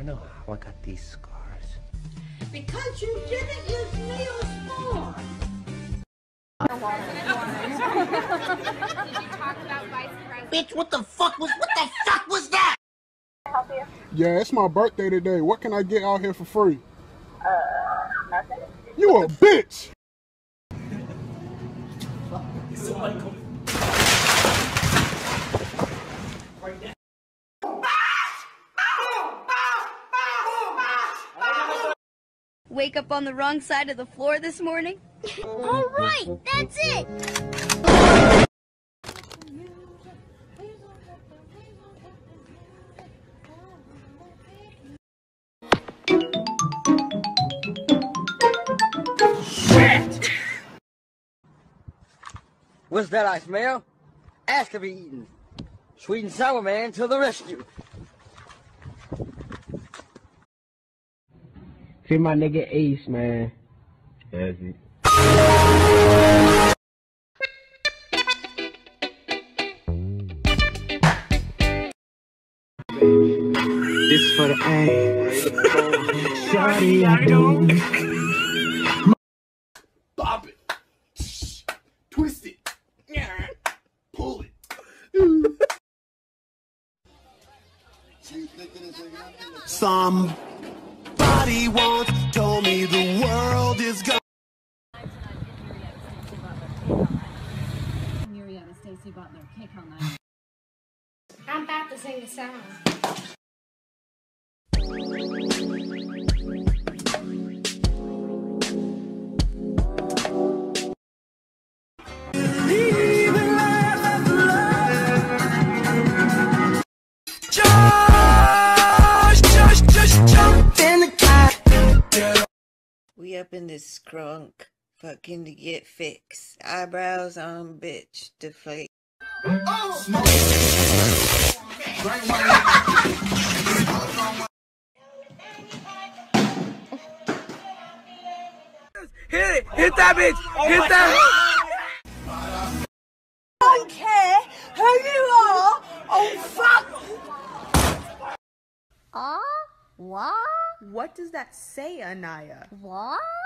know how I got these scars? Because you didn't use Neosporin. Bitch, what the fuck was that? Yeah, it's my birthday today. What can I get out here for free? Nothing. You a bitch! Wake up on the wrong side of the floor this morning? All right, that's it. Shit! What's that I smell? Ass to be eaten. Sweet and sour man to the rescue. Free my nigga Ace, man. That's it. This is for the A. Sorry, I don't. Pop it. Twist it. Pull it. Somebody once told me the world is gone. I'm about to sing a song. We up in this scrunk, fucking to get fixed. Eyebrows on, bitch, deflate. Hit it! Hit that bitch! Hit that! I don't care who you are. Oh, fuck. What? What does that say, Anaya? What?